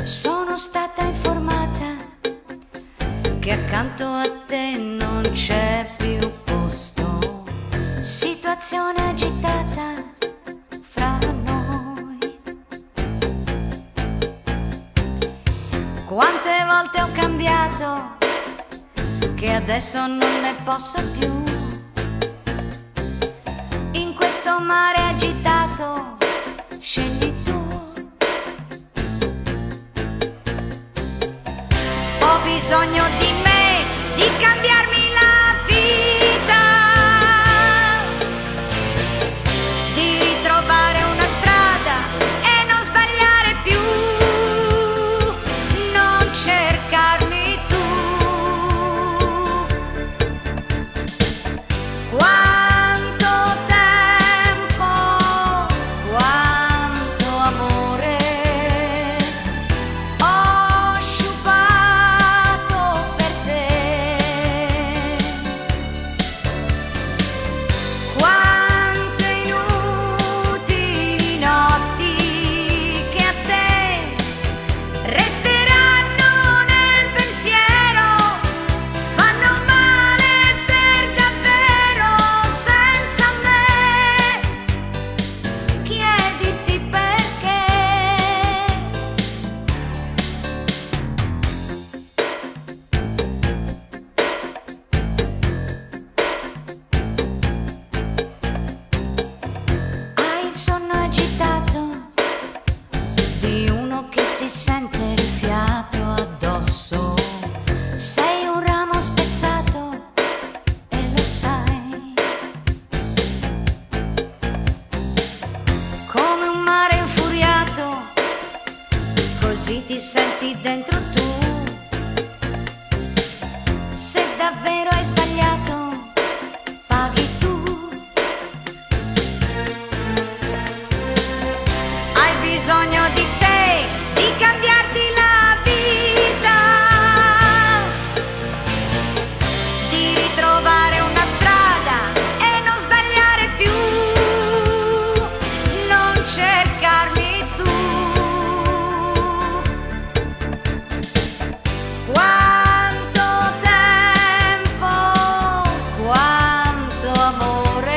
Sono stata informata che accanto a te non c'è più posto. Situazione agitata fra noi. Quante volte ho cambiato che adesso non ne posso più. In questo mare agitato scegli tu. Ho bisogno di me, di cambiarmi la vita, di ritrovare una strada e non sbagliare più, non cercarmi tu. Quanto tempo, quanto amore ho sciupato per te. Quante inutili notti che a te resteranno nel pensiero, fanno male per davvero senza me. Chiediti perché. Hai il sonno agitato di uno che si sente il fiato addosso. Sei un ramo spezzato e lo sai. Come un mare infuriato, così ti senti dentro tu. Se davvero hai sbagliato, paghi tu. Hai bisogno di te, di cambiarti la vita, di ritrovare una strada e non sbagliare più, non cercarmi tu. Quanto tempo, quanto amore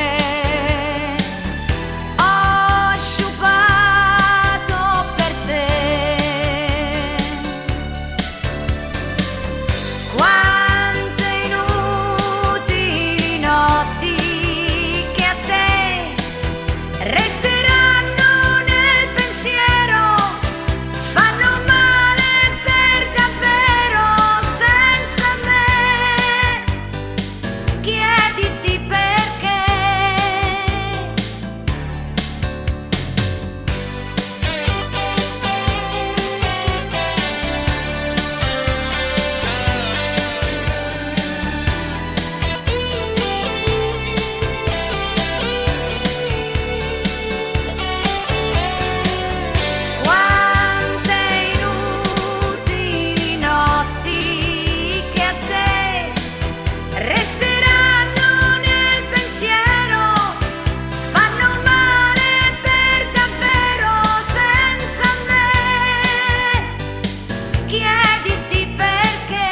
ho sciupato per te. Quante inutili notti che a te resteranno nel pensiero, fanno male per davvero senza me. Chiediti perché. Quante inutili notti che a te resteranno nel pensiero, fanno male per davvero senza me. Chiediti perché.